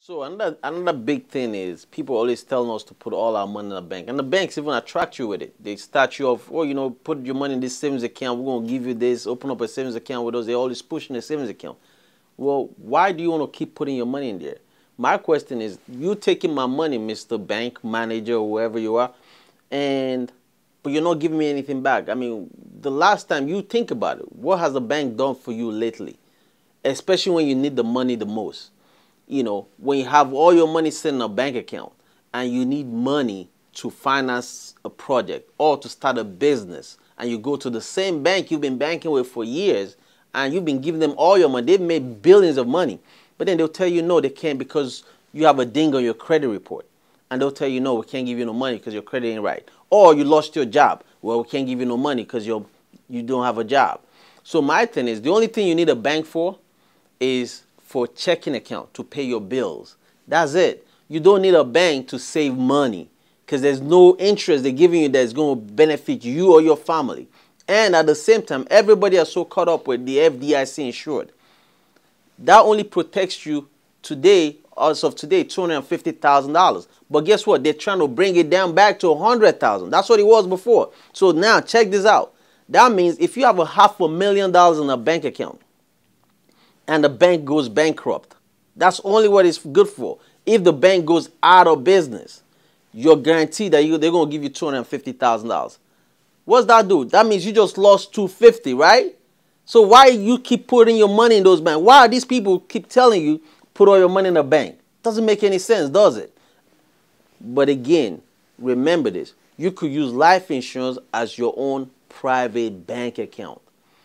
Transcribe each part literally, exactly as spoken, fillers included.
So another another big thing is people always telling us to put all our money in the bank, and the banks even attract you with it. They start you off, oh, you know, put your money in this savings account. We're gonna give you this. Open up a savings account with us. They always pushing the savings account. Well, why do you want to keep putting your money in there? My question is, you taking my money, Mister Bank Manager, or whoever you are, and but you're not giving me anything back. I mean, the last time you think about it, what has the bank done for you lately? Especially when you need the money the most. You know, when you have all your money sitting in a bank account and you need money to finance a project or to start a business, and you go to the same bank you've been banking with for years and you've been giving them all your money. They've made billions of money, but then they'll tell you no, they can't because you have a ding on your credit report. And they'll tell you no, we can't give you no money because your credit ain't right. Or you lost your job. Well, we can't give you no money because you're you don't have a job. So my thing is, the only thing you need a bank for is for checking account to pay your bills. That's it. You don't need a bank to save money because there's no interest they're giving you that's going to benefit you or your family. And at the same time, everybody is so caught up with the F D I C insured. That only protects you today, as of today, two hundred fifty thousand dollars. But guess what? They're trying to bring it down back to one hundred thousand dollars. That's what it was before. So now check this out. That means if you have a half a million dollars in a bank account, and the bank goes bankrupt, that's only what it's good for. If the bank goes out of business, you're guaranteed that you, they're going to give you two hundred fifty thousand dollars. What's that do? That means you just lost two hundred fifty thousand dollars, right? So why you keep putting your money in those banks? Why are these people keep telling you put all your money in a bank? Doesn't make any sense, does it? But again, remember this. You could use life insurance as your own private bank account.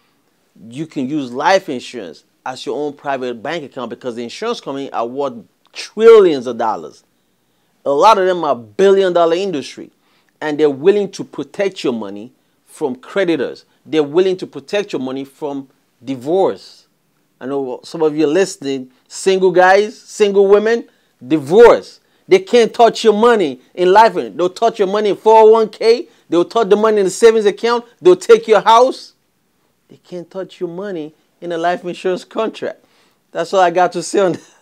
You can use life insurance as your own private bank account because the insurance company are worth trillions of dollars. A lot of them are billion dollar industry, and they're willing to protect your money from creditors. They're willing to protect your money from divorce. I know some of you are listening, single guys, single women, divorce. They can't touch your money in life. They'll touch your money in four oh one K. They'll touch the money in the savings account. They'll take your house. They can't touch your money in a life insurance contract. That's all I got to say on that.